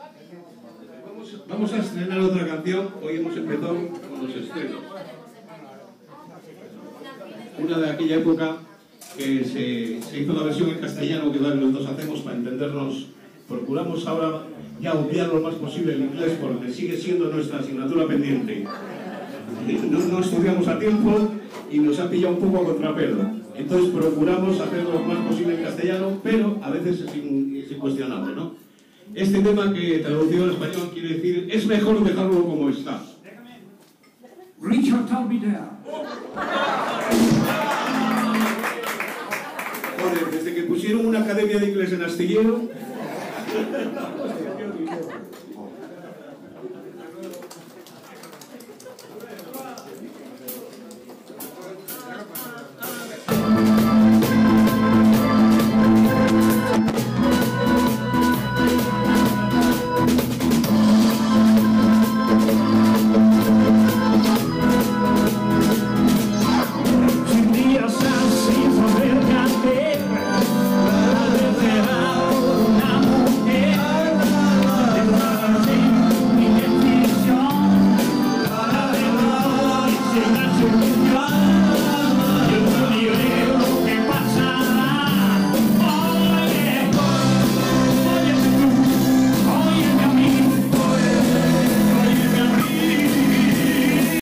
Vamos a estrenar otra canción. Hoy hemos empezado con los estrenos. Una de aquella época que se hizo la versión en castellano, que los dos hacemos para entendernos. Procuramos ahora ya obviar lo más posible el inglés porque sigue siendo nuestra asignatura pendiente. No estudiamos a tiempo y nos ha pillado un poco a contrapelo. Entonces procuramos hacerlo lo más posible en castellano, pero a veces es incuestionable, ¿no? Este tema que traducido al español quiere decir, es mejor dejarlo como está. Richard Talbidea. Joder, desde que pusieron una academia de inglés en Astillero,